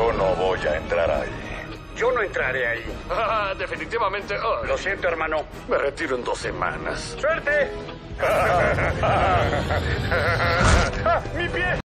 Yo no voy a entrar ahí. Yo no entraré ahí. Definitivamente. Lo siento, hermano. Me retiro en 2 semanas. ¡Suerte!